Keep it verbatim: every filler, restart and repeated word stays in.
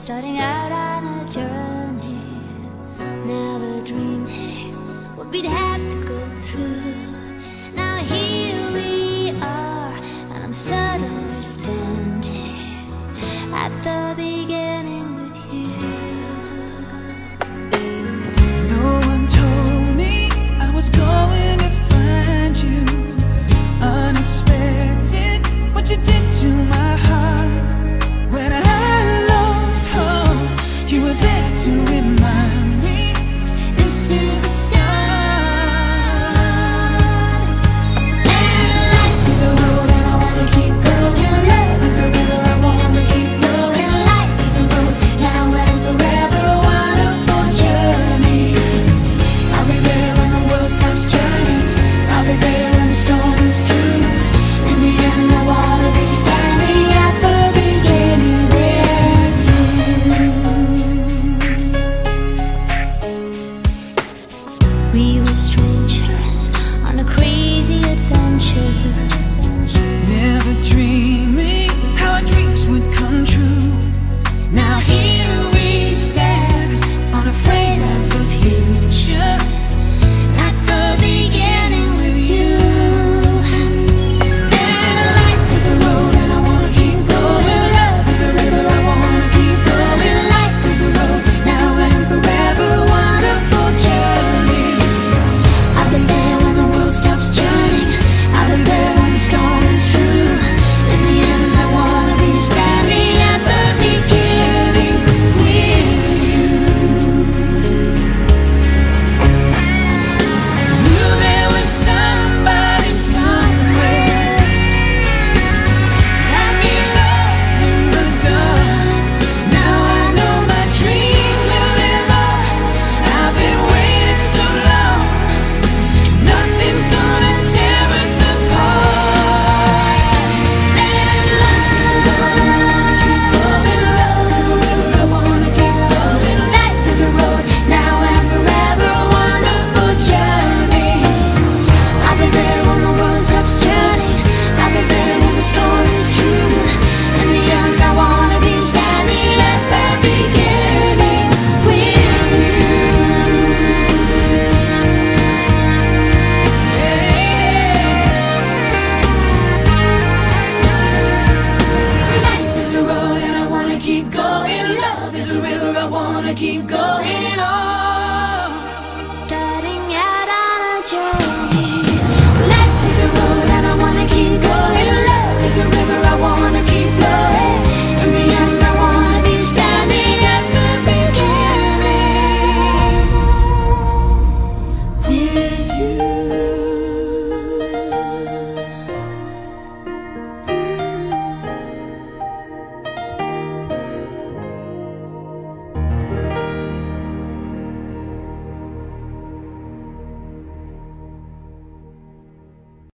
starting out on a journey, never dreaming what we'd have to go through. Now here we are, and I'm suddenly standing at the beginning with you. No one told me I was going to find you. Unexpected, what you did to my heart. When I lost hope, you were there to remind me this is the start. And life is a road and I wanna keep going. Love is a river I wanna keep flowing. Life is a road now and forever, wonderful journey. I'll be there when the world stops turning. I'll be there when the storm is through. In the end I wanna be standing at the beginning with you. We were strangers on a crazy adventure, Never dreaming how our dreams would come true. Now here we stand, unafraid of the future, at the beginning with you. And life is a road and I wanna keep going. Love is a river I wanna keep flowing. Life is a road now and forever, wonderful journey. I'll be there when the world stops turning. I'll be there when the storm is through. In the end I wanna be standing at the beginning with you. Knew there was somebody somewhere. Let me love in the dark. Now I know my dream will live on. I've been waiting so long. Nothing's gonna tear us apart. And life is a road and I wanna keep going. Love is a river I wanna keep flowing. Life is a road now and forever, wonderful journey. I'll be there when the world stops turning. I'll be there when the storm is through. In the end I wanna be standing at the beginning with you. Life is a road and I wanna keep going. Love is a river I wanna keep going on.